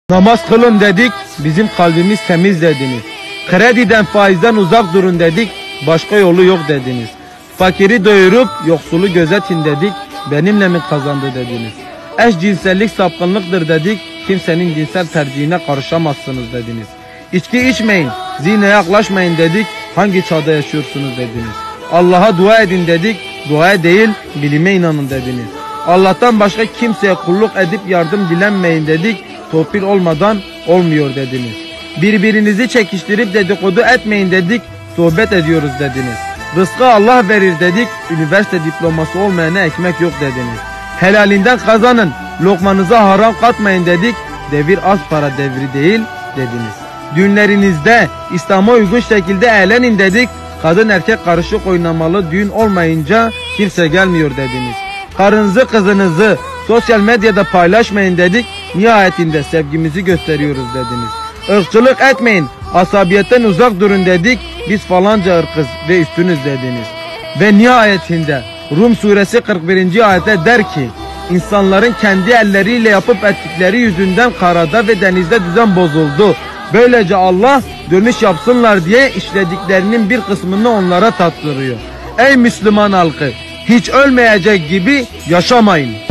Namaz kılın dedik, bizim kalbimiz temiz dediniz. Krediden, faizden uzak durun dedik, başka yolu yok dediniz. Fakiri doyurup yoksulu gözetin dedik, benimle mi kazandı dediniz. Eşcinsellik sapkınlıktır dedik, kimsenin cinsel tercihine karışamazsınız dediniz. İçki içmeyin, zina yaklaşmayın dedik, hangi çağda yaşıyorsunuz dediniz. Allah'a dua edin dedik, duaya değil bilime inanın dediniz. Allah'tan başka kimseye kulluk edip yardım dilenmeyin dedik, torpil olmadan olmuyor dediniz. Birbirinizi çekiştirip dedikodu etmeyin dedik, sohbet ediyoruz dediniz. Rızkı Allah verir dedik, üniversite diploması olmayana ekmek yok dediniz. Helalinden kazanın, lokmanıza haram katmayın dedik, devir az para devri değil dediniz. Düğünlerinizde İslam'a uygun şekilde eğlenin dedik, kadın erkek karışık oynamalı düğün olmayınca kimse gelmiyor dediniz. Karınızı kızınızı sosyal medyada paylaşmayın dedik, nihayetinde sevgimizi gösteriyoruz dediniz. Irkçılık etmeyin, asabiyetten uzak durun dedik, biz falanca ırkız ve üstünüz dediniz. Ve nihayetinde Rum suresi 41. ayette der ki, insanların kendi elleriyle yapıp ettikleri yüzünden karada ve denizde düzen bozuldu. Böylece Allah dönüş yapsınlar diye işlediklerinin bir kısmını onlara tattırıyor. Ey Müslüman halkı, hiç ölmeyecek gibi yaşamayın.